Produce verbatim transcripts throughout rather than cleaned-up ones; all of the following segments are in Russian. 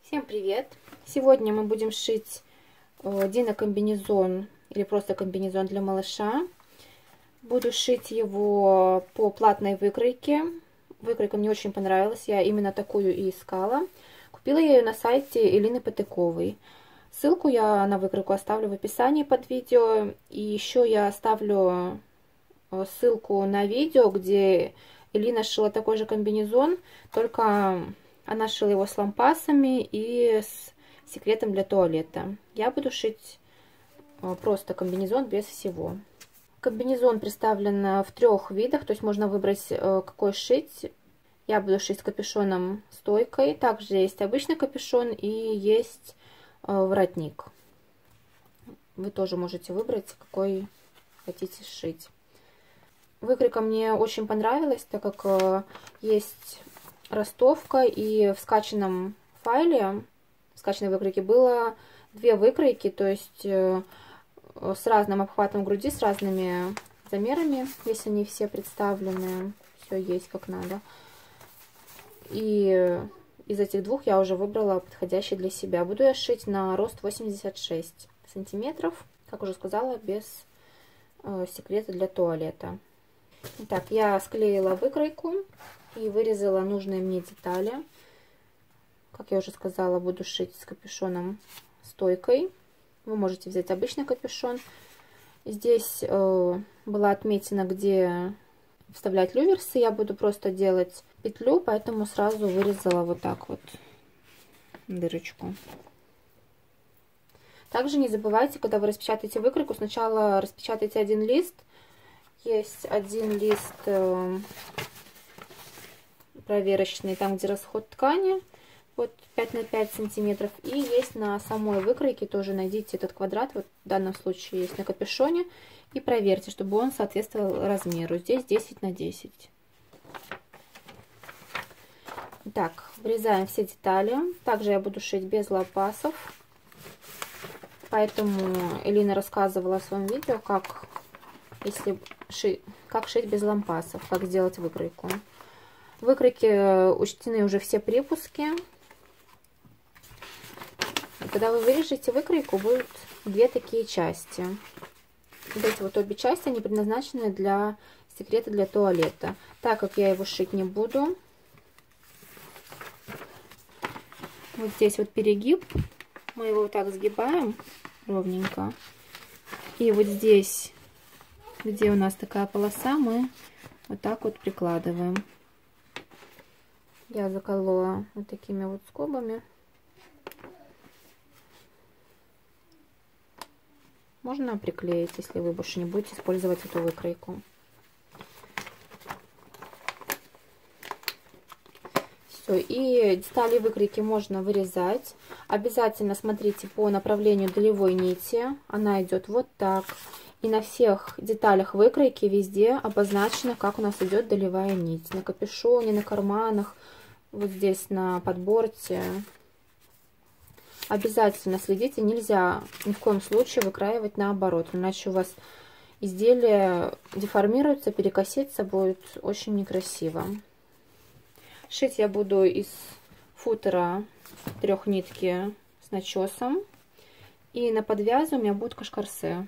Всем привет! Сегодня мы будем шить Дина комбинезон или просто комбинезон для малыша. Буду шить его по платной выкройке. Выкройка мне очень понравилась, я именно такую и искала. Купила я ее на сайте Элины Потыковой. Ссылку я на выкройку оставлю в описании под видео. И еще я оставлю ссылку на видео, где Элина шила такой же комбинезон, только она шила его с лампасами и с секретом для туалета. Я буду шить просто комбинезон без всего. Комбинезон представлен в трех видах, то есть можно выбрать, какой шить. Я буду шить с капюшоном стойкой. Также есть обычный капюшон и есть воротник. Вы тоже можете выбрать, какой хотите шить. Выкройка мне очень понравилась, так как есть ростовка, и в скачанном файле, в скачанной выкройке было две выкройки, то есть с разным обхватом груди, с разными замерами, если они все представлены, все есть как надо. И из этих двух я уже выбрала подходящий для себя. Буду я шить на рост восемьдесят шесть сантиметров, как уже сказала, без секрета для туалета. Итак, я склеила выкройку и вырезала нужные мне детали. Как я уже сказала, буду шить с капюшоном стойкой. Вы можете взять обычный капюшон. Здесь э, была отметина, где вставлять люверсы. Я буду просто делать петлю, поэтому сразу вырезала вот так вот дырочку. Также не забывайте, когда вы распечатаете выкройку, сначала распечатайте один лист. Есть один лист э, проверочный, там где расход ткани, вот пять на пять сантиметров. И есть на самой выкройке, тоже найдите этот квадрат, вот в данном случае есть на капюшоне. И проверьте, чтобы он соответствовал размеру. Здесь десять на десять. Так, вырезаем все детали. Также я буду шить без лампасов. Поэтому Элина рассказывала в своем видео, как... Если ши... как шить без лампасов, как сделать выкройку. В выкройке учтены уже все припуски. И когда вы вырежете выкройку, будут две такие части. Вот эти вот обе части, они предназначены для секрета для туалета. Так как я его шить не буду, вот здесь вот перегиб, мы его вот так сгибаем ровненько. И вот здесь, где у нас такая полоса, мы вот так вот прикладываем. Я заколола вот такими вот скобами. Можно приклеить, если вы больше не будете использовать эту выкройку. Все, и детали выкройки можно вырезать. Обязательно смотрите по направлению долевой нити. Она идет вот так. И на всех деталях выкройки везде обозначено, как у нас идет долевая нить. На капюшоне, на карманах, вот здесь на подборте. Обязательно следите, нельзя ни в коем случае выкраивать наоборот, иначе у вас изделие деформируется, перекосится, будет очень некрасиво. Шить я буду из футера трехнитки с начесом. И на подвязе у меня будет кашкарсе.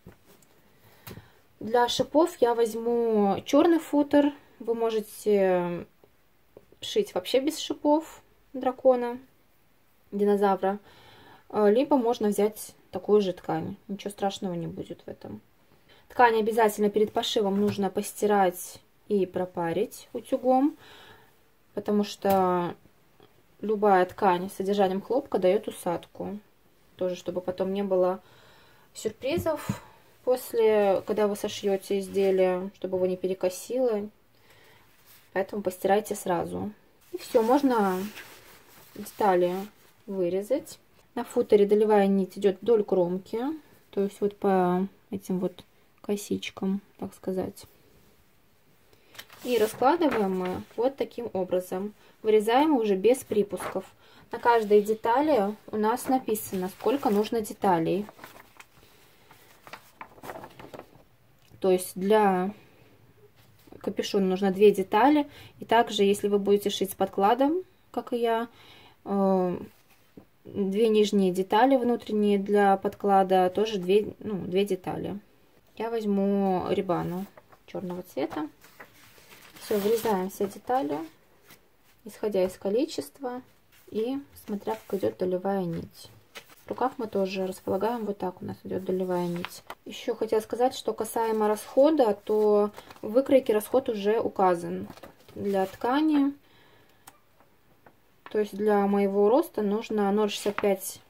Для шипов я возьму черный футер. Вы можете шить вообще без шипов дракона, динозавра. Либо можно взять такую же ткань. Ничего страшного не будет в этом. Ткань обязательно перед пошивом нужно постирать и пропарить утюгом, потому что любая ткань с содержанием хлопка дает усадку. Тоже, чтобы потом не было сюрпризов после, когда вы сошьете изделие, чтобы его не перекосило. Поэтому постирайте сразу. И все, можно детали вырезать. На футере долевая нить идет вдоль кромки, то есть вот по этим вот косичкам, так сказать. И раскладываем мы вот таким образом. Вырезаем уже без припусков. На каждой детали у нас написано, сколько нужно деталей. То есть для капюшона нужно две детали. И также, если вы будете шить с подкладом, как и я, две нижние детали внутренние для подклада, тоже две, ну, две детали. Я возьму рибану черного цвета. Все, вырезаем все детали, исходя из количества и смотря, как идет долевая нить. В рукав мы тоже располагаем вот так, у нас идет долевая нить. Еще хотела сказать, что касаемо расхода, то в выкройке расход уже указан для ткани. То есть для моего роста нужно ноль шестьдесят пять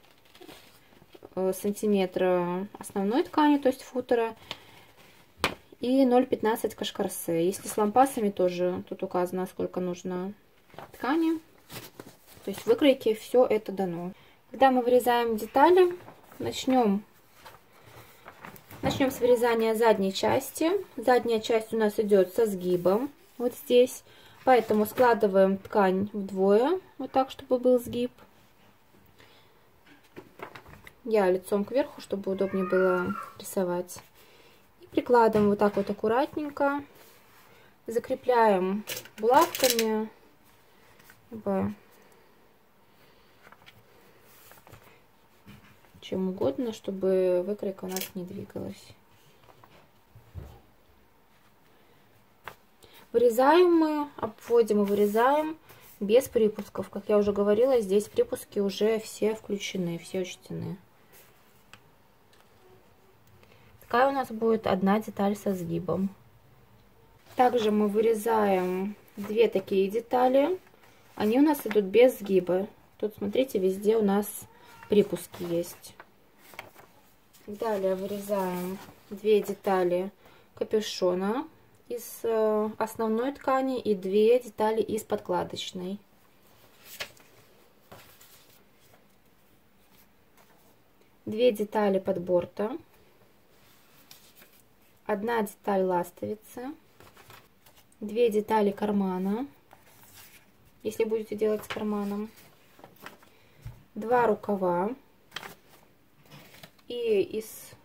сантиметра основной ткани, то есть футера, и ноль пятнадцать кашкарсе. Если с лампасами, тоже тут указано, сколько нужно ткани. То есть в выкройке все это дано. Когда мы вырезаем детали, начнем, начнем с вырезания задней части. Задняя часть у нас идет со сгибом, вот здесь. Поэтому складываем ткань вдвое, вот так, чтобы был сгиб. Я лицом кверху, чтобы удобнее было рисовать. И прикладываем вот так вот аккуратненько. Закрепляем булавками. Чем угодно, чтобы выкройка у нас не двигалась. Вырезаем мы, обводим и вырезаем без припусков. Как я уже говорила, здесь припуски уже все включены, все учтены. Такая у нас будет одна деталь со сгибом. Также мы вырезаем две такие детали. Они у нас идут без сгиба. Тут, смотрите, везде у нас припуски есть. Далее вырезаем две детали капюшона из основной ткани и две детали из подкладочной. Две детали подборта. Одна деталь ластовицы. Две детали кармана, если будете делать с карманом. Два рукава. И из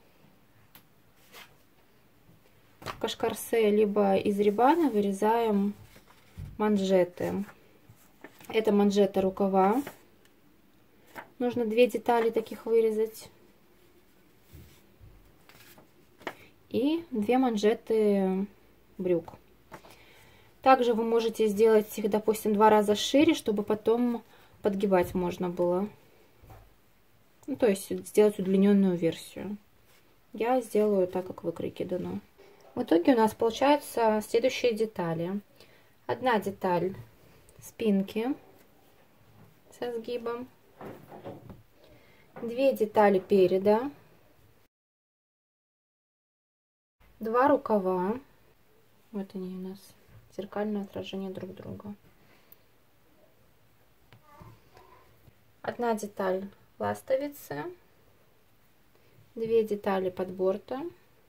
кашкарсе либо из рибана вырезаем манжеты. Это манжеты рукава. Нужно две детали таких вырезать. И две манжеты брюк. Также вы можете сделать их, допустим, два раза шире, чтобы потом подгибать можно было. Ну, то есть сделать удлиненную версию. Я сделаю так, как в выкройке дано. В итоге у нас получаются следующие детали. Одна деталь спинки со сгибом. Две детали переда. Два рукава. Вот они у нас. Зеркальное отражение друг друга. Одна деталь ластовицы. Две детали подборта.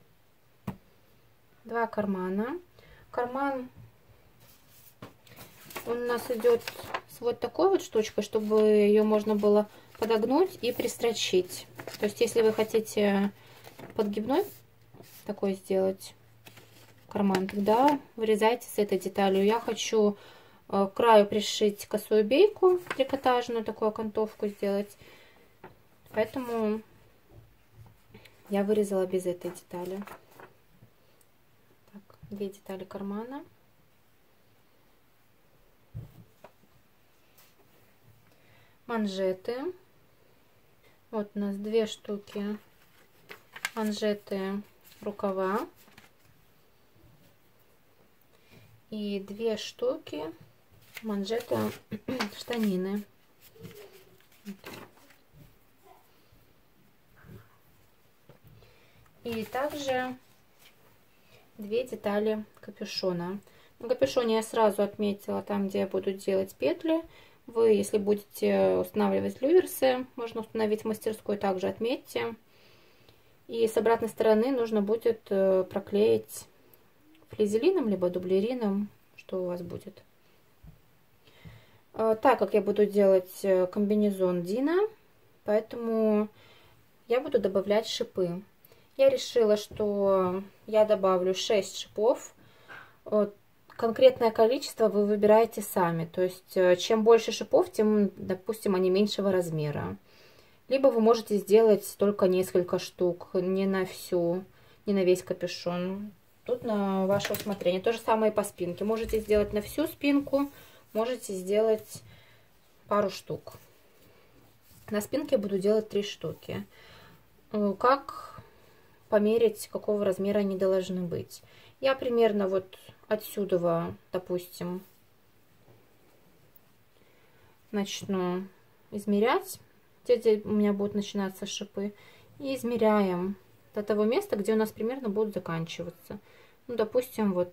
Два кармана. Карман он у нас идет с вот такой вот штучкой, чтобы ее можно было подогнуть и пристрочить. То есть, если вы хотите подгибной такой сделать карман, тогда вырезайте с этой деталью. Я хочу к краю пришить косую бейку трикотажную, такую окантовку сделать. Поэтому я вырезала без этой детали. Так, две детали кармана. Манжеты. Вот у нас две штуки манжеты рукава. И две штуки манжеты штанины. И также две детали капюшона. На капюшоне я сразу отметила там, где я буду делать петли. Вы, если будете устанавливать люверсы, можно установить в мастерской, также отметьте. И с обратной стороны нужно будет проклеить флизелином, либо дублерином, что у вас будет. Так как я буду делать комбинезон Дина, поэтому я буду добавлять шипы. Я решила, что я добавлю шесть шипов. Конкретное количество вы выбираете сами. То есть, чем больше шипов, тем, допустим, они меньшего размера. Либо вы можете сделать только несколько штук, не на всю, не на весь капюшон. Тут на ваше усмотрение. То же самое и по спинке. Можете сделать на всю спинку, можете сделать пару штук. На спинке буду делать три штуки. Как померить, какого размера они должны быть? Я примерно вот отсюда, допустим, начну измерять, где у меня будут начинаться шипы, и измеряем до того места, где у нас примерно будут заканчиваться. Ну, допустим, вот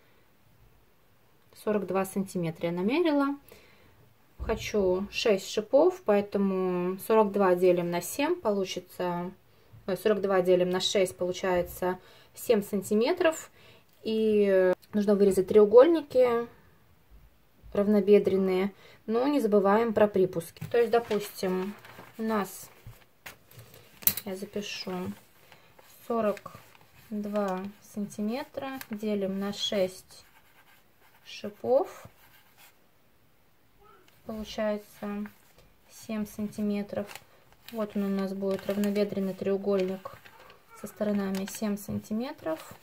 сорок два сантиметра я намерила. Хочу шесть шипов, поэтому сорок два делим на семь, получится, сорок два делим на шесть, получается семь сантиметров. И нужно вырезать треугольники равнобедренные, но не забываем про припуски. То есть, допустим, у нас, я запишу, сорок два сантиметра делим на шесть шипов, получается семь сантиметров. Вот он у нас будет равнобедренный треугольник со сторонами семь сантиметров.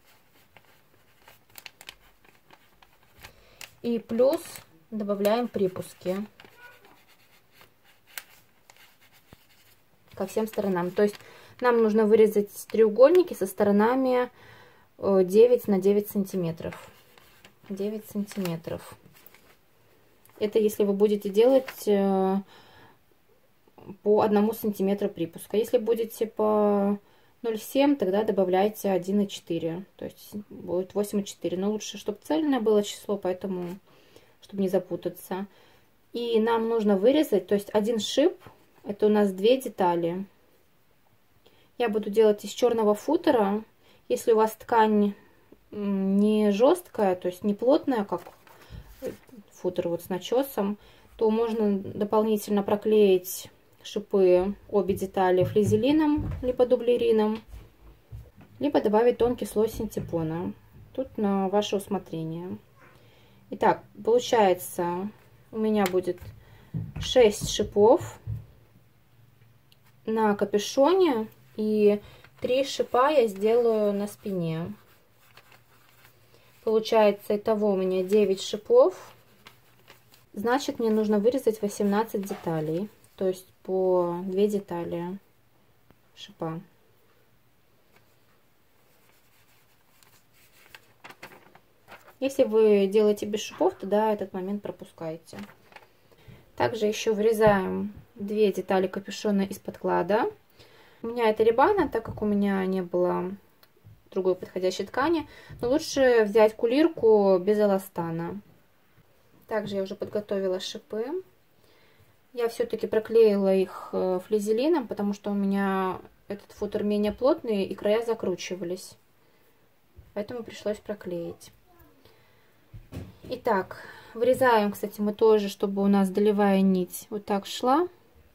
И плюс добавляем припуски ко всем сторонам. То есть нам нужно вырезать треугольники со сторонами девять на девять сантиметров. девять сантиметров. Это если вы будете делать по одному сантиметру припуска. Если будете по ноль целых семь, тогда добавляйте один и четыре. То есть будет восемь и четыре. Но лучше, чтобы цельное было число, поэтому, чтобы не запутаться. И нам нужно вырезать, то есть один шип, это у нас две детали. Я буду делать из черного футера. Если у вас ткань не жесткая, то есть не плотная, как футер вот с начесом, то можно дополнительно проклеить шипы, обе детали, флизелином, либо дублерином, либо добавить тонкий слой синтепона. Тут на ваше усмотрение. Итак, получается, у меня будет шесть шипов на капюшоне и три шипа я сделаю на спине. Получается, итого у меня девять шипов. Значит, мне нужно вырезать восемнадцать деталей. То есть по две детали шипа. Если вы делаете без шипов, тогда этот момент пропускаете. Также еще вырезаем две детали капюшона из подклада. У меня это рибана, так как у меня не было другой подходящей ткани. Но лучше взять кулирку без эластана. Также я уже подготовила шипы. Я все-таки проклеила их флизелином, потому что у меня этот футер менее плотный и края закручивались. Поэтому пришлось проклеить. Итак, вырезаем, кстати, мы тоже, чтобы у нас долевая нить вот так шла.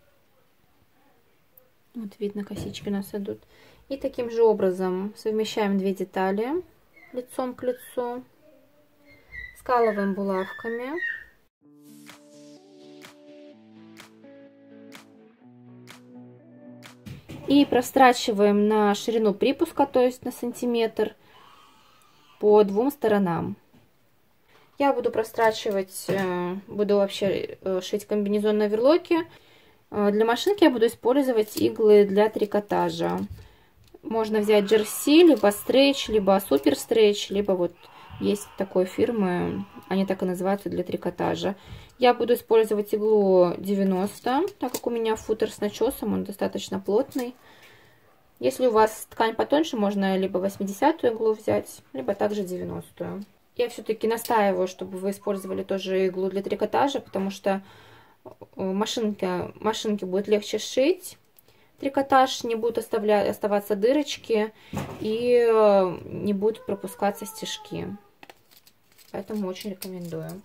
Вот видно, косички у нас идут. И таким же образом совмещаем две детали лицом к лицу. Скалываем булавками. И прострачиваем на ширину припуска, то есть на сантиметр, по двум сторонам. Я буду прострачивать, буду вообще шить комбинезон на оверлоке. Для машинки я буду использовать иглы для трикотажа. Можно взять джерси, либо стрейч, либо супер стрейч, либо вот есть такой фирмы, они так и называются, для трикотажа. Я буду использовать иглу девяносто, так как у меня футер с начесом, он достаточно плотный. Если у вас ткань потоньше, можно либо восьмидесятую иглу взять, либо также девяностую. Я все-таки настаиваю, чтобы вы использовали тоже иглу для трикотажа, потому что машинке, машинке будет легче шить. Трикотаж, не будут оставлять, оставаться дырочки и не будут пропускаться стежки. Поэтому очень рекомендую.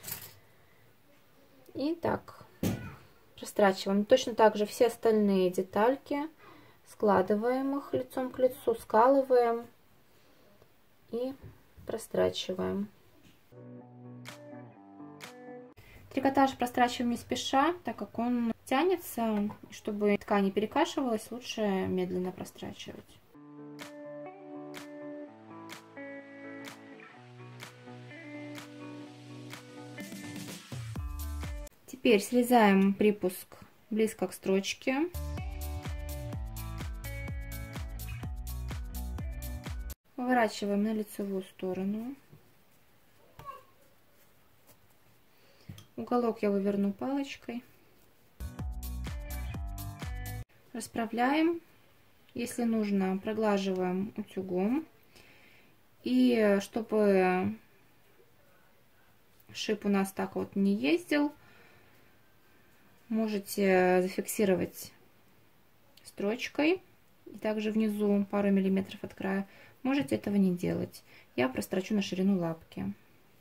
И так, прострачиваем. Точно так же все остальные детальки. Складываем их лицом к лицу, скалываем и прострачиваем. Трикотаж прострачиваем не спеша, так как он тянется. Чтобы ткань не перекашивалась, лучше медленно прострачивать. Теперь срезаем припуск близко к строчке. Поворачиваем на лицевую сторону. Уголок я выверну палочкой. Расправляем. Если нужно, проглаживаем утюгом. И чтобы шип у нас так вот не ездил, можете зафиксировать строчкой. И также внизу пару миллиметров от края. Можете этого не делать. Я прострочу на ширину лапки.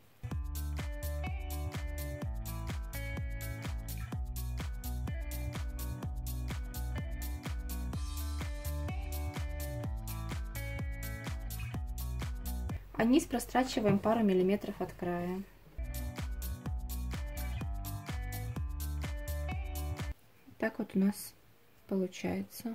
А низ прострачиваем пару миллиметров от края. Так вот у нас получается.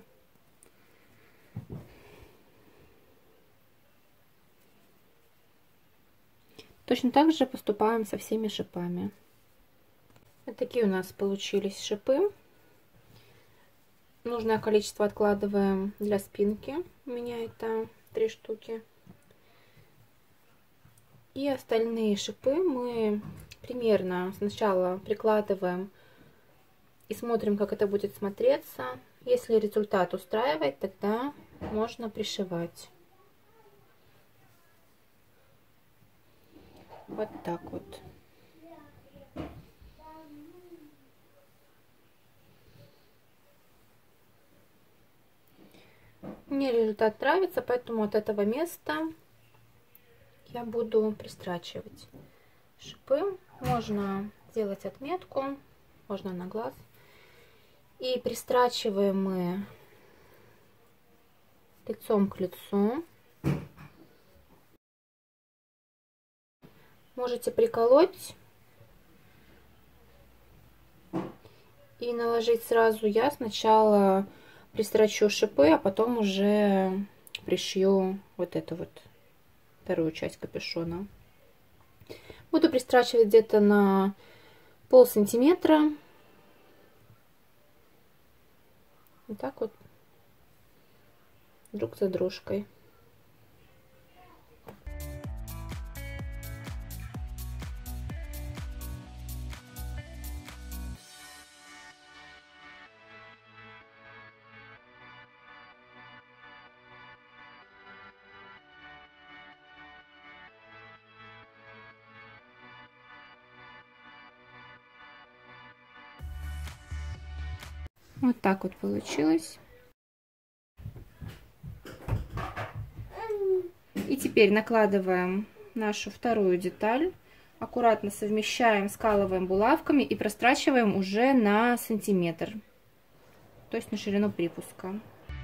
Точно так же поступаем со всеми шипами. Вот такие у нас получились шипы. Нужное количество откладываем для спинки. У меня это три штуки. И остальные шипы мы примерно сначала прикладываем и смотрим, как это будет смотреться. Если результат устраивает, тогда можно пришивать. Вот так вот. Мне результат нравится, поэтому от этого места я буду пристрачивать шипы. Можно сделать отметку, можно на глаз. И пристрачиваем мы лицом к лицу. Можете приколоть и наложить сразу. Я сначала пристрочу шипы, а потом уже пришью вот эту вот вторую часть капюшона. Буду пристрачивать где-то на пол сантиметра. Вот так вот, друг за дружкой. Вот так вот получилось. И теперь накладываем нашу вторую деталь. Аккуратно совмещаем, скалываем булавками и прострачиваем уже на сантиметр. То есть на ширину припуска.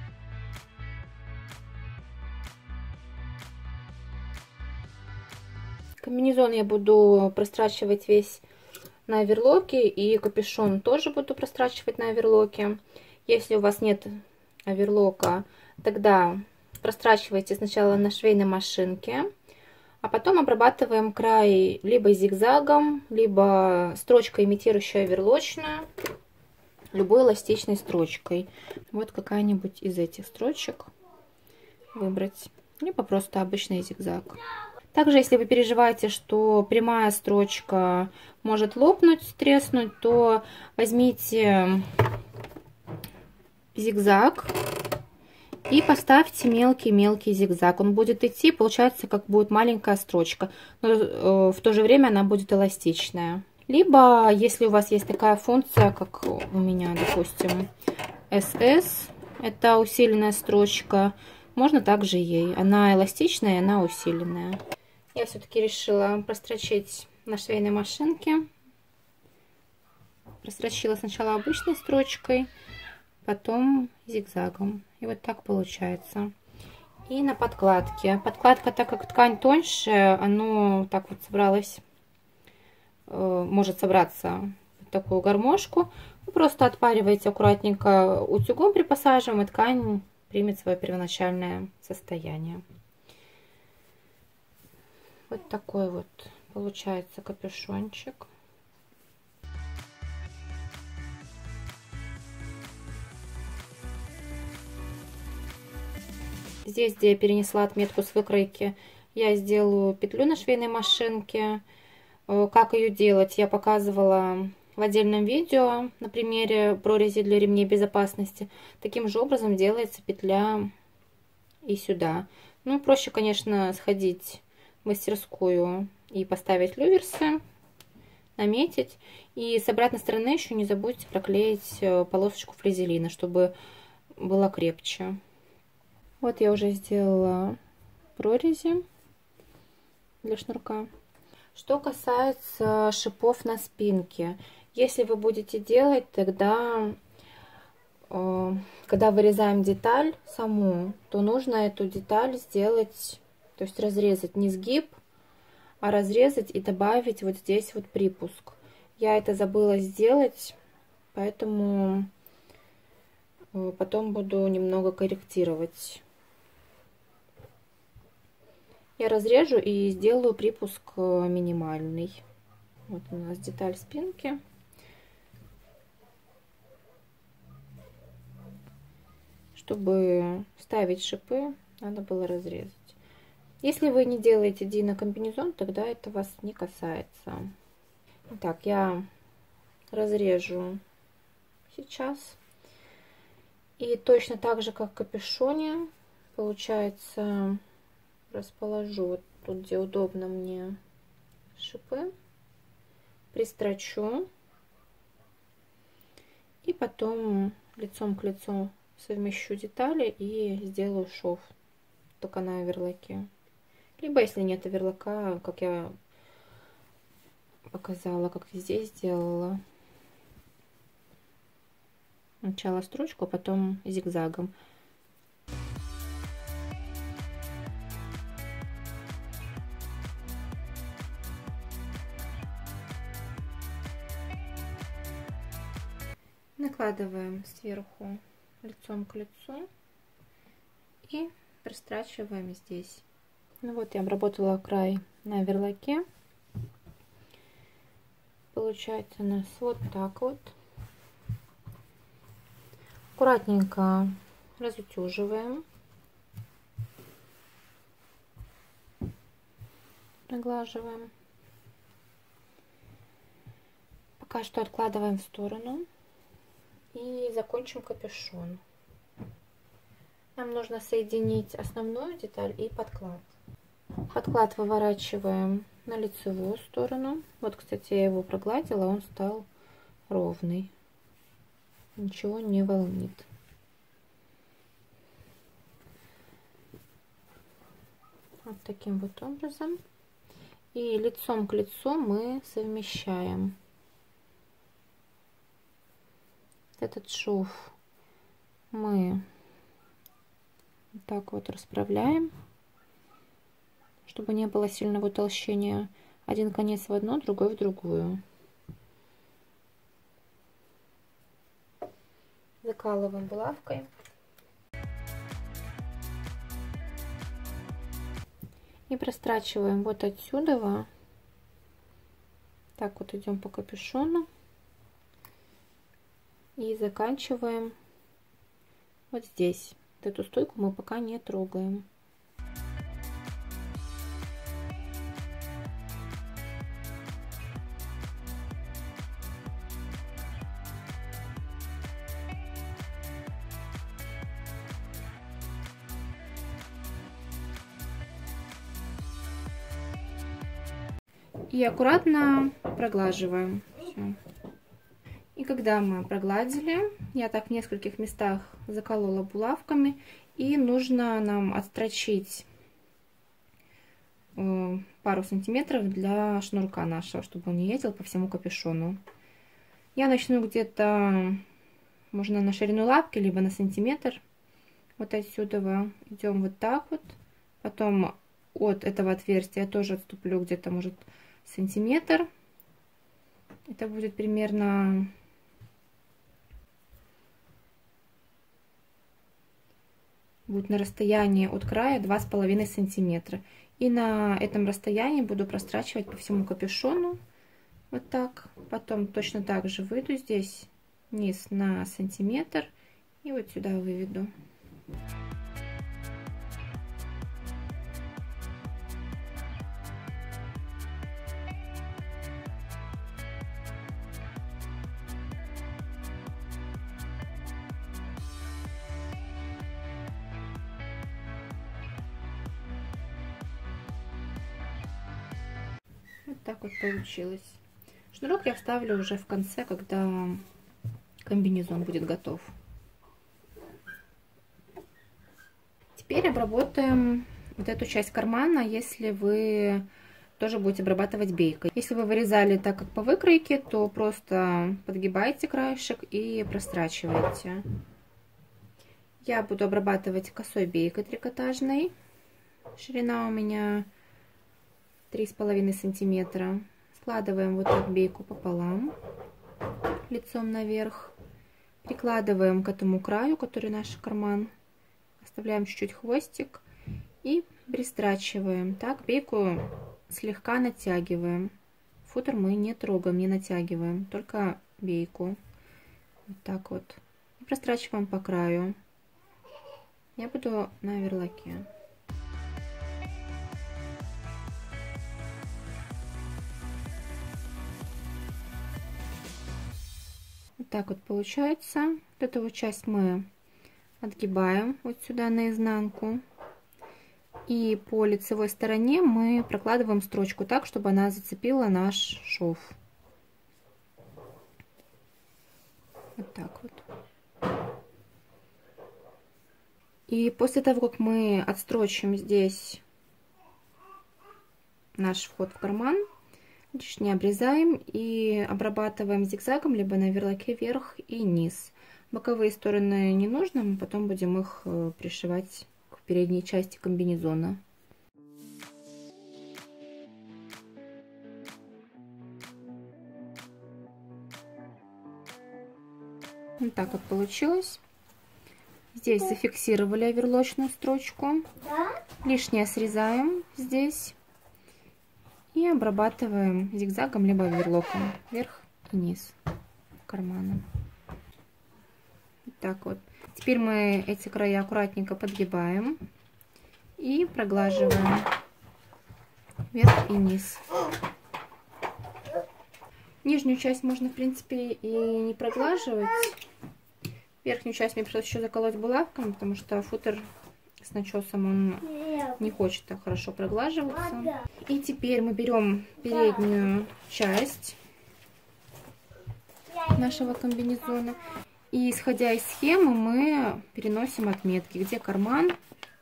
Комбинезон я буду прострачивать весь на оверлоке, и капюшон тоже буду прострачивать на оверлоке. Если у вас нет оверлока, тогда прострачивайте сначала на швейной машинке, а потом обрабатываем край либо зигзагом, либо строчкой, имитирующей оверлочную, любой эластичной строчкой. Вот какая-нибудь из этих строчек выбрать, либо просто обычный зигзаг. Также, если вы переживаете, что прямая строчка может лопнуть, треснуть, то возьмите зигзаг и поставьте мелкий-мелкий зигзаг. Он будет идти, получается, как будет маленькая строчка, но в то же время она будет эластичная. Либо, если у вас есть такая функция, как у меня, допустим, эс эс, это усиленная строчка, можно также ей. Она эластичная, она усиленная. Я все-таки решила прострочить на швейной машинке. Прострочила сначала обычной строчкой, потом зигзагом. И вот так получается. И на подкладке. Подкладка, так как ткань тоньше, оно так вот собралось, может собраться такую гармошку. Вы просто отпариваете аккуратненько утюгом при пассажем, и ткань примет свое первоначальное состояние. Вот такой вот получается капюшончик. Здесь, где я перенесла отметку с выкройки, я сделаю петлю на швейной машинке. Как ее делать, я показывала в отдельном видео на примере прорези для ремней безопасности. Таким же образом делается петля и сюда. Ну, проще, конечно, сходить в мастерскую и поставить люверсы, наметить. И с обратной стороны еще не забудьте проклеить полосочку флизелина, чтобы было крепче. Вот я уже сделала прорези для шнурка. Что касается шипов на спинке, если вы будете делать, тогда, э, когда вырезаем деталь саму, то нужно эту деталь сделать, то есть разрезать не сгиб, а разрезать и добавить вот здесь вот припуск. Я это забыла сделать, поэтому э, потом буду немного корректировать. Я разрежу и сделаю припуск минимальный. Вот у нас деталь спинки. Чтобы ставить шипы, надо было разрезать. Если вы не делаете динокомбинезон, тогда это вас не касается. Итак, я разрежу сейчас. И точно так же, как в капюшоне, получается... расположу вот тут, где удобно мне, шипы, пристрочу и потом лицом к лицу совмещу детали и сделаю шов, только на оверлоке. Либо, если нет оверлока, как я показала, как здесь сделала, сначала строчку, а потом зигзагом. Накладываем сверху лицом к лицу и прострачиваем здесь. Ну вот, я обработала край на оверлоке. Получается у нас вот так вот. Аккуратненько разутюживаем. Наглаживаем. Пока что откладываем в сторону. И закончим капюшон. Нам нужно соединить основную деталь и подклад. Подклад выворачиваем на лицевую сторону. Вот, кстати, я его прогладила, он стал ровный. Ничего не волнит. Вот таким вот образом. И лицом к лицу мы совмещаем. Этот шов мы вот так вот расправляем, чтобы не было сильного утолщения. Один конец в одну, другой в другую. Закалываем булавкой. И прострачиваем вот отсюда. Так вот идем по капюшону. И заканчиваем вот здесь. Вот эту стойку мы пока не трогаем. И аккуратно проглаживаем. Всё. И когда мы прогладили, я так в нескольких местах заколола булавками, и нужно нам отстрочить пару сантиметров для шнурка нашего, чтобы он не ездил по всему капюшону. Я начну где-то, можно на ширину лапки, либо на сантиметр. Вот отсюда идем вот так вот. Потом от этого отверстия тоже отступлю где-то, может, сантиметр. Это будет примерно будет на расстоянии от края два с половиной сантиметра. И на этом расстоянии буду прострачивать по всему капюшону. Вот так. Потом точно так же выйду здесь вниз на сантиметр. И вот сюда выведу. Вот так вот получилось. Шнурок я вставлю уже в конце, когда комбинезон будет готов. Теперь обработаем вот эту часть кармана, если вы тоже будете обрабатывать бейкой. Если вы вырезали так, как по выкройке, то просто подгибайте краешек и прострачиваете. Я буду обрабатывать косой бейкой трикотажной. Ширина у меня три с половиной сантиметра. Складываем вот так бейку пополам, лицом наверх. Прикладываем к этому краю, который наш карман. Оставляем чуть-чуть хвостик и пристрачиваем. Так, бейку слегка натягиваем. Футер мы не трогаем, не натягиваем, только бейку. Вот так вот. И прострачиваем по краю. Я буду на верлаке. Вот так вот получается. Вот эту вот часть мы отгибаем вот сюда наизнанку. И по лицевой стороне мы прокладываем строчку так, чтобы она зацепила наш шов. Вот так вот. И после того, как мы отстрочим здесь наш вход в карман, лишнее обрезаем и обрабатываем зигзагом, либо на верлаке вверх и низ. Боковые стороны не нужно, мы потом будем их пришивать к передней части комбинезона. Вот так вот получилось. Здесь зафиксировали оверлочную строчку. Лишнее срезаем здесь. И обрабатываем зигзагом либо оверлоком вверх и низ кармана. Вот так вот. Теперь мы эти края аккуратненько подгибаем и проглаживаем вверх и низ. Нижнюю часть можно, в принципе, и не проглаживать. Верхнюю часть мне пришлось еще заколоть булавками, потому что футер с начесом он не хочет так хорошо проглаживаться. И теперь мы берем переднюю часть нашего комбинезона. И исходя из схемы мы переносим отметки, где карман.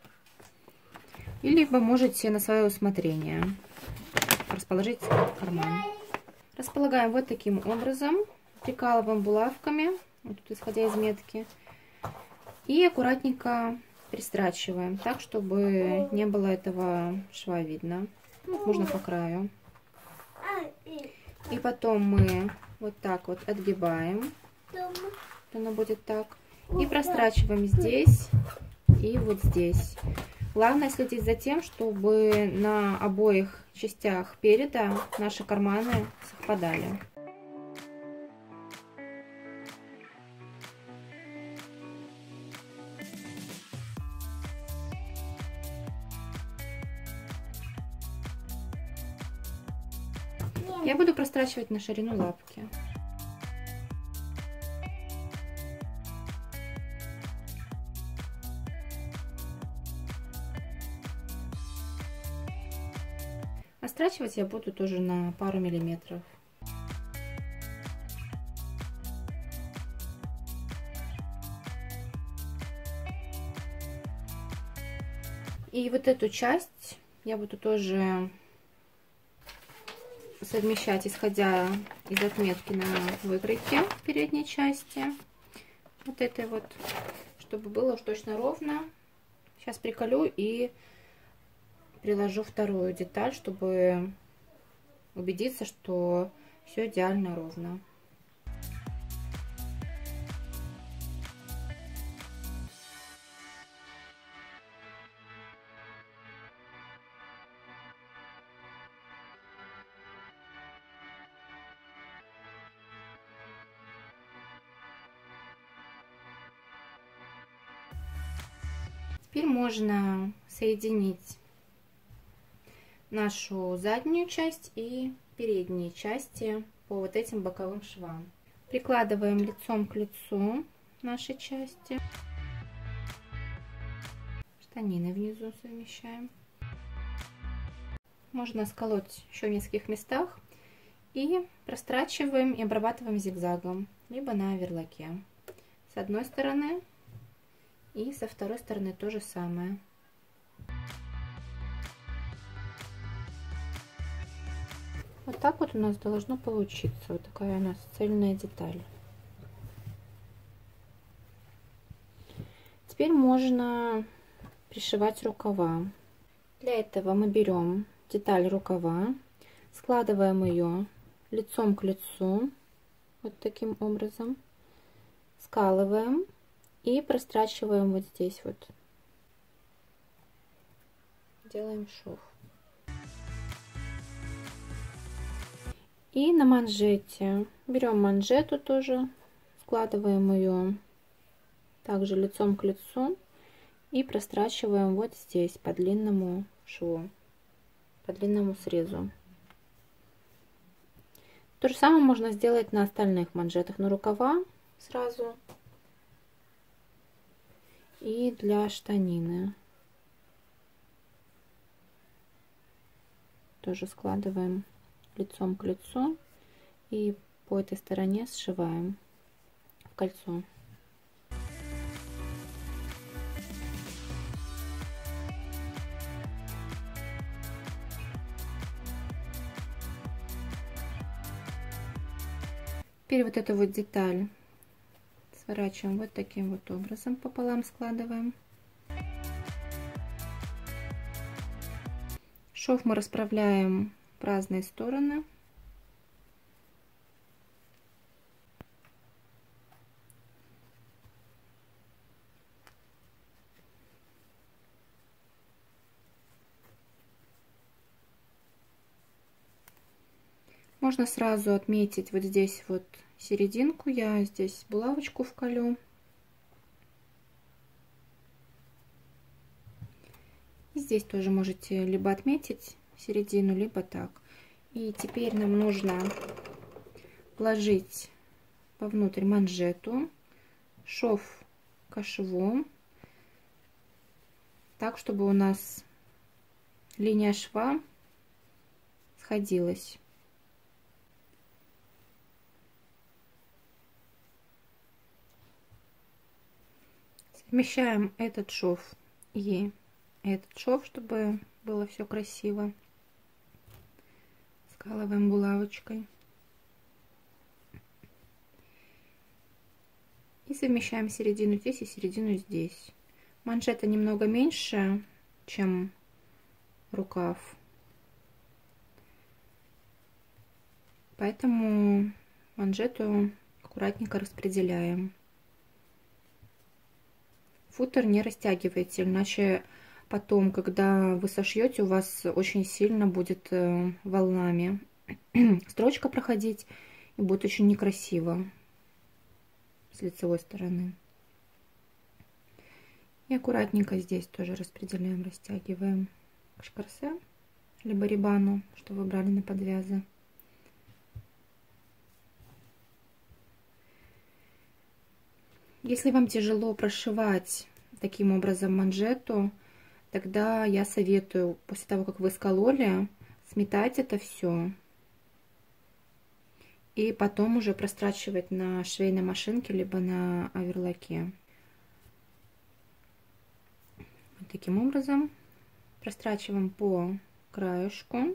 И либо можете на свое усмотрение расположить карман. Располагаем вот таким образом. Прикалываем булавками, вот тут, исходя из метки. И аккуратненько пристрачиваем, так, чтобы не было этого шва видно. Вот, можно по краю. И потом мы вот так вот отгибаем. Оно будет так. И прострачиваем здесь и вот здесь. Главное следить за тем, чтобы на обоих частях переда наши карманы совпадали. Я буду прострачивать на ширину лапки. Острачивать я буду тоже на пару миллиметров. И вот эту часть я буду тоже совмещать, исходя из отметки на выкройке передней части. Вот этой вот, чтобы было уж точно ровно. Сейчас приколю и приложу вторую деталь, чтобы убедиться, что все идеально ровно. Теперь можно соединить нашу заднюю часть и передние части по вот этим боковым швам. Прикладываем лицом к лицу нашей части. Штанины внизу совмещаем. Можно сколоть еще в нескольких местах. И прострачиваем и обрабатываем зигзагом, либо на оверлоке. С одной стороны и со второй стороны то же самое. Вот так вот у нас должно получиться. Вот такая у нас цельная деталь. Теперь можно пришивать рукава. Для этого мы берем деталь рукава, складываем ее лицом к лицу, вот таким образом, скалываем и прострачиваем вот здесь вот. Делаем шов. И на манжете берем манжету тоже, складываем ее также лицом к лицу и прострачиваем вот здесь по длинному шву, по длинному срезу. То же самое можно сделать на остальных манжетах, на рукава сразу и для штанины. Тоже складываем лицом к лицу и по этой стороне сшиваем в кольцо. Теперь вот эту вот деталь сворачиваем вот таким вот образом, пополам складываем. Шов мы расправляем в разные стороны. Можно сразу отметить вот здесь вот серединку. Я здесь булавочку вколю. И здесь тоже можете либо отметить середину, либо так. И теперь нам нужно вложить вовнутрь манжету, шов ко шву, так, чтобы у нас линия шва сходилась. Совмещаем этот шов и этот шов, чтобы было все красиво. Скалываем булавочкой. И совмещаем середину здесь и середину здесь. Манжета немного меньше, чем рукав. Поэтому манжету аккуратненько распределяем. Футер не растягивайте, иначе потом, когда вы сошьете, у вас очень сильно будет волнами строчка проходить, и будет очень некрасиво с лицевой стороны. И аккуратненько здесь тоже распределяем, растягиваем к шкарсе, либо рибану, что вы брали на подвязы. Если вам тяжело прошивать таким образом манжету, тогда я советую после того, как вы скололи, сметать это все и потом уже прострачивать на швейной машинке либо на оверлоке. Вот таким образом прострачиваем по краешку,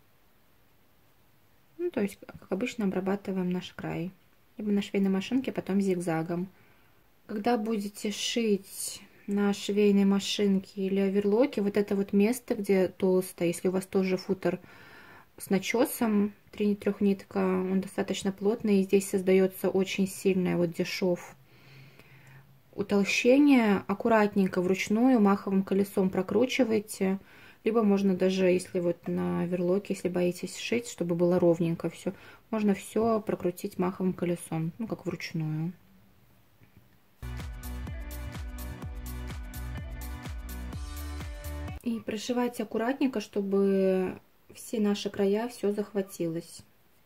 ну, то есть как обычно обрабатываем наш край, либо на швейной машинке, потом зигзагом. Когда будете шить на швейной машинке или оверлоке, вот это вот место, где толсто, если у вас тоже футер с начесом, три трехнитка, он достаточно плотный, и здесь создается очень сильное вот где шов утолщение. Аккуратненько вручную маховым колесом прокручивайте, либо можно даже, если вот на верлоке, если боитесь шить, чтобы было ровненько все, можно все прокрутить маховым колесом, ну как вручную. И прошивайте аккуратненько, чтобы все наши края все захватилось.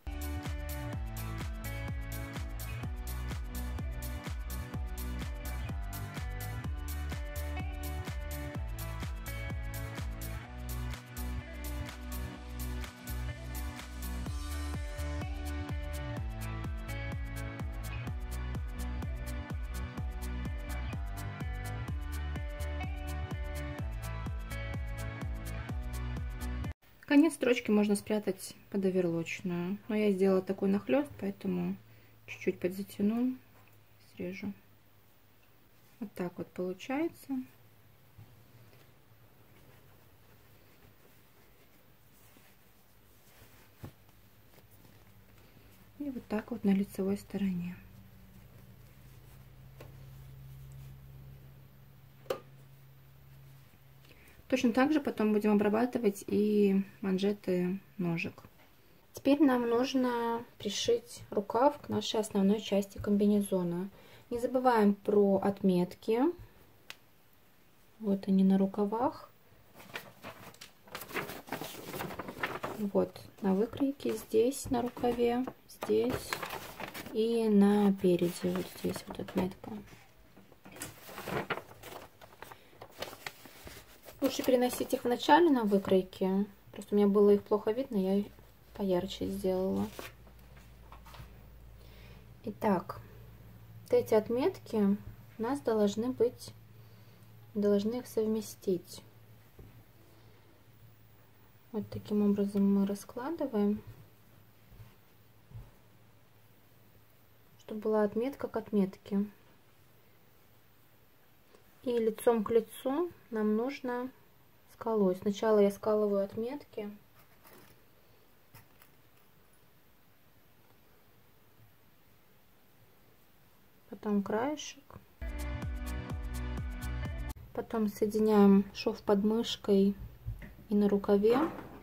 Конец строчки можно спрятать под оверлочную, но я сделала такой нахлест, поэтому чуть-чуть подзатяну, срежу. Вот так вот получается. И вот так вот на лицевой стороне. Точно так же потом будем обрабатывать и манжеты ножек. Теперь нам нужно пришить рукав к нашей основной части комбинезона. Не забываем про отметки. Вот они на рукавах. Вот на выкройке здесь на рукаве, здесь и на переде вот здесь вот отметка. Лучше переносить их в начале на выкройке. Просто у меня было их плохо видно, я их поярче сделала. Итак, вот эти отметки у нас должны быть, должны их совместить. Вот таким образом мы раскладываем, чтобы была отметка к отметке. И лицом к лицу нам нужно сколоть. Сначала я скалываю отметки. Потом краешек. Потом соединяем шов под мышкой и на рукаве.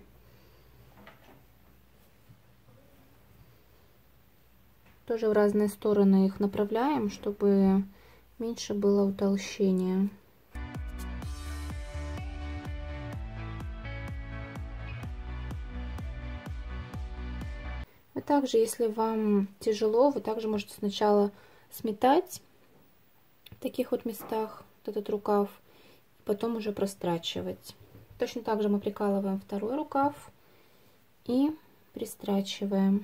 Тоже в разные стороны их направляем, чтобы меньше было утолщения. Вы также, если вам тяжело, вы также можете сначала сметать в таких вот местах вот этот рукав, потом уже прострачивать. Точно так же мы прикалываем второй рукав и пристрачиваем.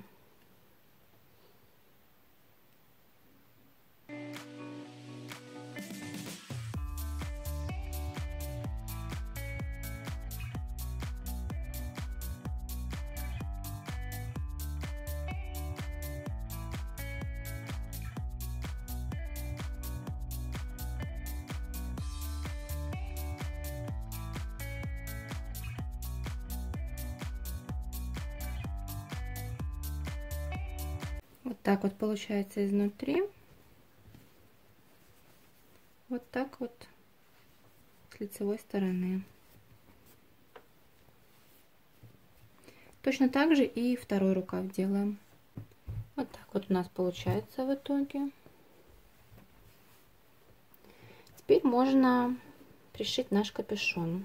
Вот так вот получается изнутри. Вот так вот с лицевой стороны. Точно так же и второй рукав делаем. Вот так вот у нас получается в итоге. Теперь можно пришить наш капюшон.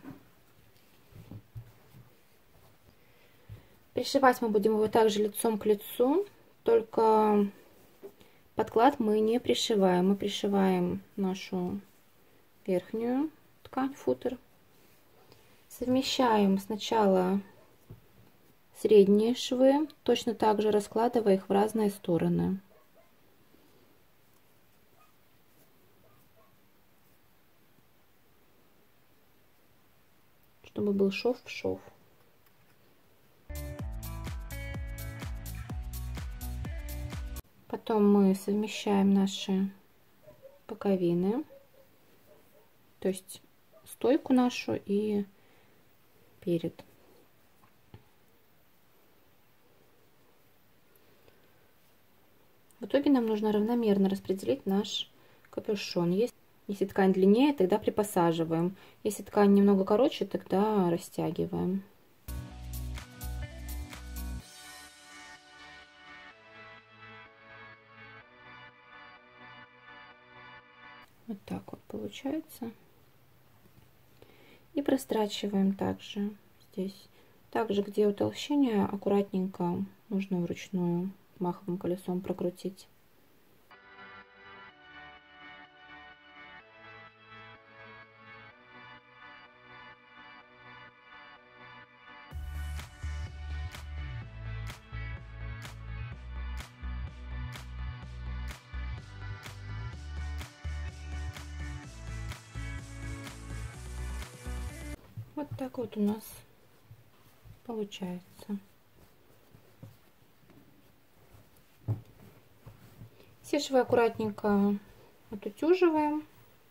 Пришивать мы будем его также лицом к лицу. Только подклад мы не пришиваем. Мы пришиваем нашу верхнюю ткань, футер. Совмещаем сначала средние швы, точно так же раскладывая их в разные стороны. Чтобы был шов в шов. Потом мы совмещаем наши боковины, то есть стойку нашу и перед. итоге нам нужно равномерно распределить наш капюшон. Если, если ткань длиннее, тогда припосаживаем. Если ткань немного короче, тогда растягиваем. Вот так вот получается. И прострачиваем также здесь. Также, где утолщение, аккуратненько нужно вручную маховым колесом прокрутить. Вот так вот у нас получается. Все швы аккуратненько отутюживаем.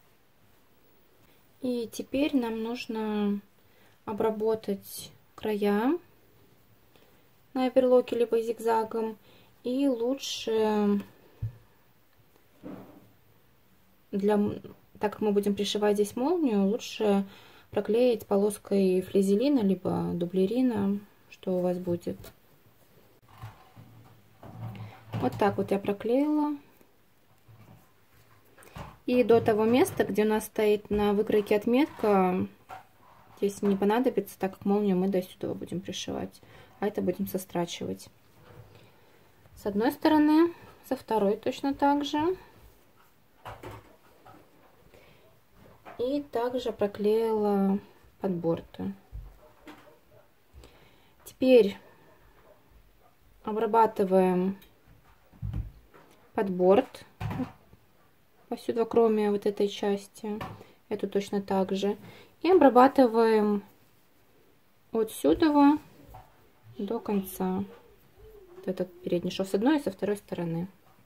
И теперь нам нужно обработать края на оверлоке либо зигзагом. И лучше, для, так как мы будем пришивать здесь молнию, лучше проклеить полоской флизелина либо дублерина, что у вас будет. Вот так вот я проклеила. И до того места, где у нас стоит на выкройке отметка, здесь не понадобится, так как молнию мы до сюда будем пришивать, а это будем сострачивать. С одной стороны, со второй точно так же. И также проклеила подборты. Теперь обрабатываем подборт повсюду, кроме вот этой части. Эту точно так же. И обрабатываем от сюда до конца. Вот этот передний шов с одной и со второй стороны.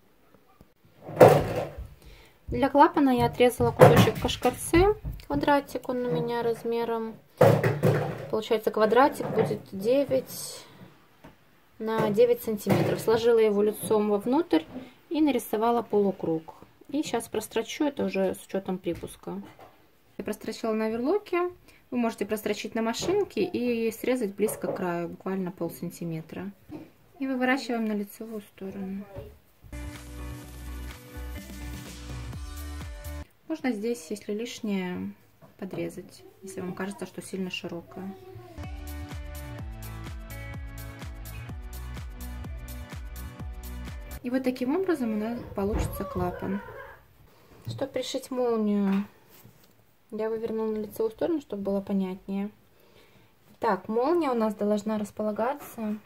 Для клапана я отрезала кусочек кашкарцы, квадратик, он у меня размером, получается, квадратик будет девять на девять сантиметров. Сложила его лицом вовнутрь и нарисовала полукруг. И сейчас прострочу, это уже с учетом припуска. Я прострочила на оверлоке, вы можете прострочить на машинке и срезать близко к краю, буквально пол сантиметра. И выворачиваем на лицевую сторону. Можно здесь, если лишнее, подрезать, если вам кажется, что сильно широкая. И вот таким образом у нас получится клапан. Чтобы пришить молнию, я вывернула на лицевую сторону, чтобы было понятнее. Так, молния у нас должна располагаться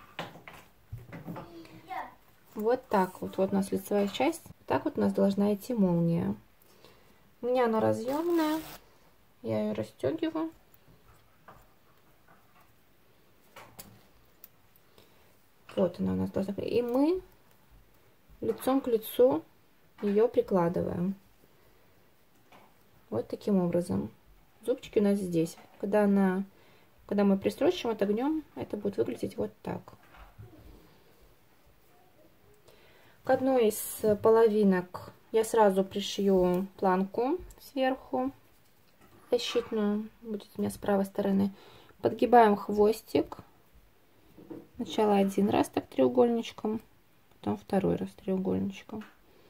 вот так вот. Вот у нас лицевая часть. Так вот у нас должна идти молния. У меня она разъемная, я ее расстегиваю. Вот она у нас должна быть. И мы лицом к лицу ее прикладываем. Вот таким образом. Зубчики у нас здесь. Когда, она, когда мы пристрочим, отогнем, это будет выглядеть вот так. К одной из половинок я сразу пришью планку сверху, защитную, будет у меня с правой стороны. Подгибаем хвостик. Сначала один раз так треугольничком, потом второй раз треугольничком.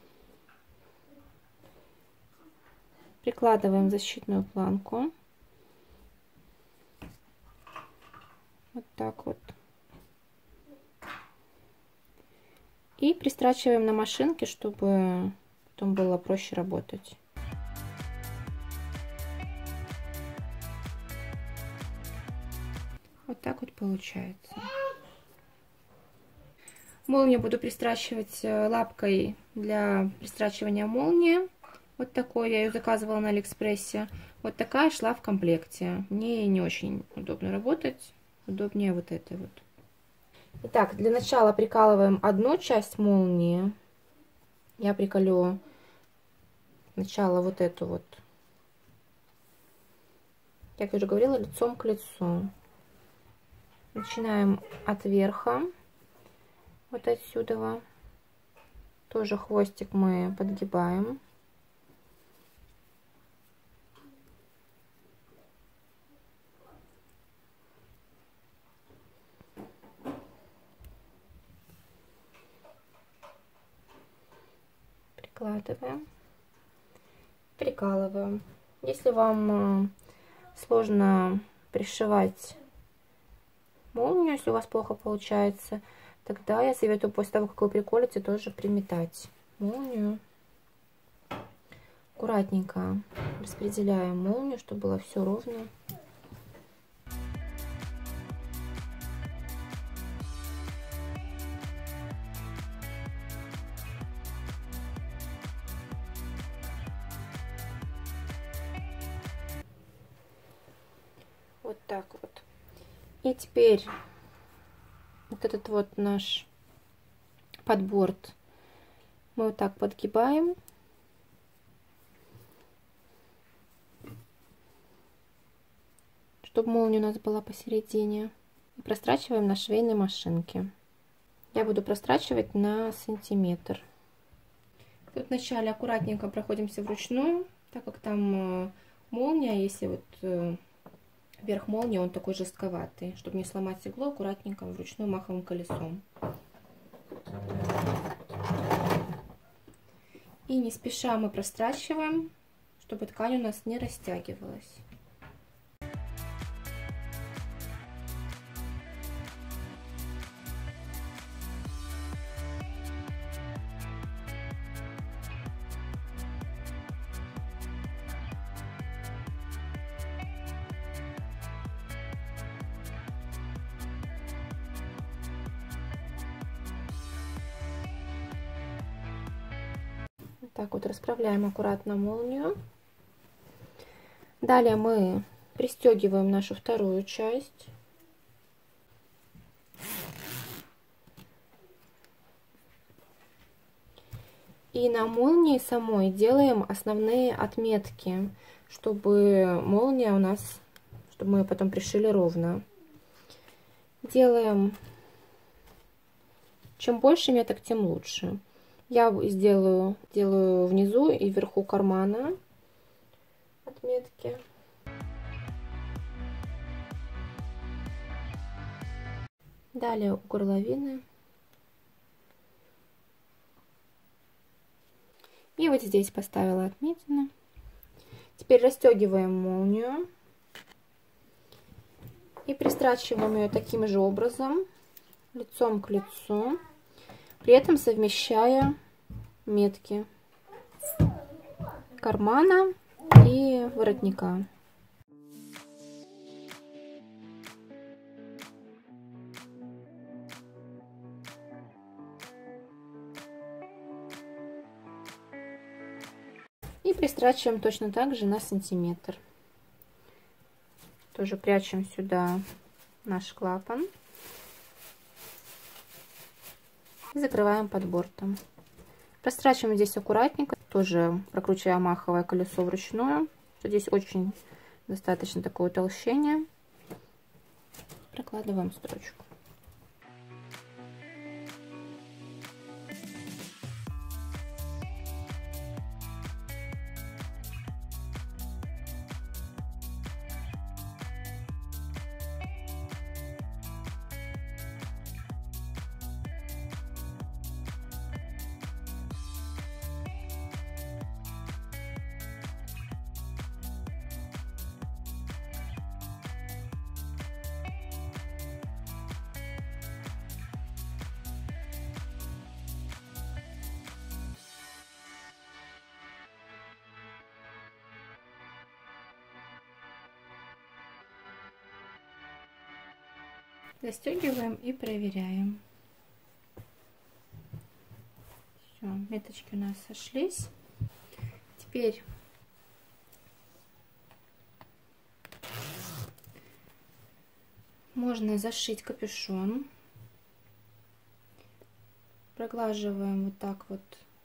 Прикладываем защитную планку. Вот так вот. И пристрачиваем на машинке, чтобы потом было проще работать. Вот так вот получается. Молнию буду пристрачивать лапкой для пристрачивания молнии. Вот такой, я ее заказывала на Алиэкспрессе. Вот такая шла в комплекте. Мне не очень удобно работать. Удобнее вот этой вот. Итак, для начала прикалываем одну часть молнии. Я приколю сначала вот эту вот. Как я уже говорила, лицом к лицу. Начинаем от верха. Вот отсюда. Тоже хвостик мы подгибаем. Прикладываем. Прикалываем. Если вам сложно пришивать молнию, если у вас плохо получается, тогда я советую после того, как вы приколите, тоже приметать молнию. Аккуратненько распределяем молнию, чтобы было все ровно. Вот так вот. И теперь вот этот вот наш подборд мы вот так подгибаем. Чтобы молния у нас была посередине. И прострачиваем на швейной машинке. Я буду прострачивать на сантиметр. Тут вначале аккуратненько проходимся вручную, так как там молния, если вот верх молнии, он такой жестковатый. Чтобы не сломать иглу, аккуратненько вручную маховым колесом. И не спеша мы прострачиваем, чтобы ткань у нас не растягивалась. Так вот расправляем аккуратно молнию. Далее мы пристегиваем нашу вторую часть. И на молнии самой делаем основные отметки, чтобы молния у нас, чтобы мы ее потом пришили ровно. Делаем, чем больше меток, тем лучше. Я сделаю, делаю внизу и вверху кармана отметки. Далее у горловины. И вот здесь поставила отметину. Теперь расстегиваем молнию и пристрачиваем ее таким же образом, лицом к лицу. При этом совмещая метки кармана и воротника. И пристрачиваем точно так же на сантиметр. Тоже прячем сюда наш клапан. И закрываем подбордом. Прострачиваем здесь аккуратненько, тоже прокручивая маховое колесо вручную. Здесь очень достаточно такое утолщение. Прокладываем строчку. Застегиваем и проверяем. Все, меточки у нас сошлись. Теперь можно зашить капюшон. Проглаживаем вот так вот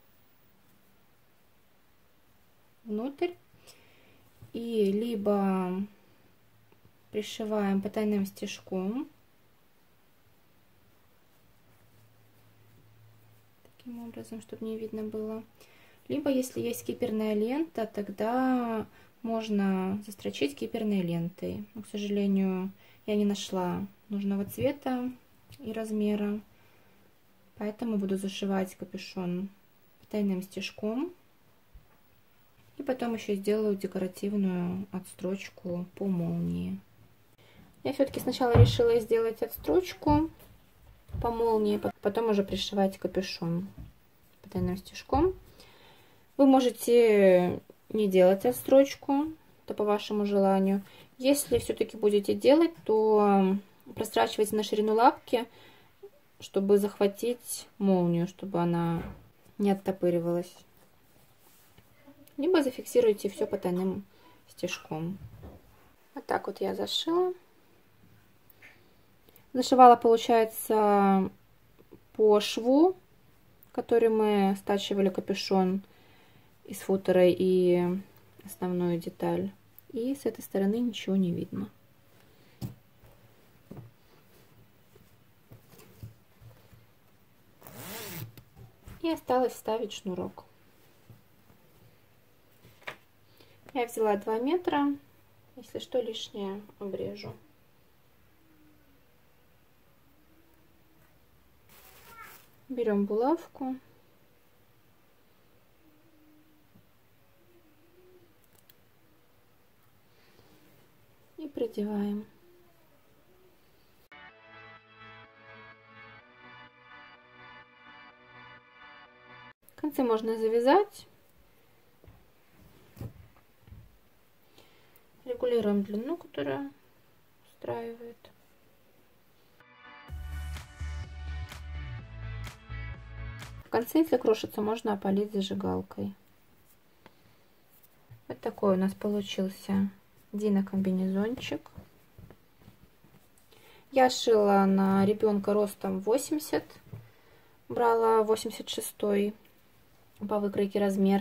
внутрь и либо пришиваем потайным стежком таким образом, чтобы не видно было. Либо, если есть киперная лента, тогда можно застрочить киперной лентой. Но, к сожалению, я не нашла нужного цвета и размера, поэтому буду зашивать капюшон потайным стежком. И потом еще сделаю декоративную отстрочку по молнии. Я все-таки сначала решила сделать отстрочку по молнии, потом уже пришивать капюшон потайным стежком. Вы можете не делать отстрочку, это по вашему желанию. Если все-таки будете делать, то прострачивайте на ширину лапки, чтобы захватить молнию, чтобы она не оттопыривалась. Либо зафиксируйте все потайным стежком. Вот так вот я зашила. Зашивала, получается, по шву, который мы стачивали капюшон из футера и основную деталь. И с этой стороны ничего не видно. И осталось вставить шнурок. Я взяла два метра. Если что, лишнее обрежу. Берем булавку. И продеваем. Концы можно завязать. Регулируем длину, которая устраивает. В конце, если крошится, можно опалить зажигалкой. Вот такой у нас получился динокомбинезончик. Я шила на ребенка ростом восемьдесят, брала восемьдесят шестой по выкройке размер.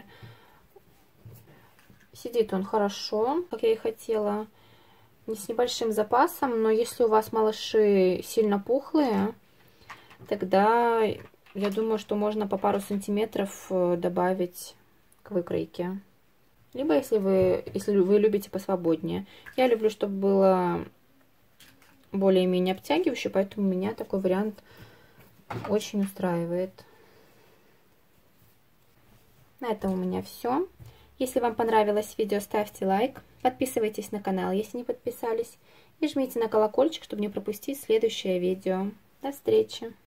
Сидит он хорошо, как я и хотела, не с небольшим запасом, но если у вас малыши сильно пухлые, тогда я думаю, что можно по пару сантиметров добавить к выкройке. Либо если вы, если вы любите посвободнее. Я люблю, чтобы было более-менее обтягивающе, поэтому меня такой вариант очень устраивает. На этом у меня все. Если вам понравилось видео, ставьте лайк, подписывайтесь на канал, если не подписались, и жмите на колокольчик, чтобы не пропустить следующее видео. До встречи!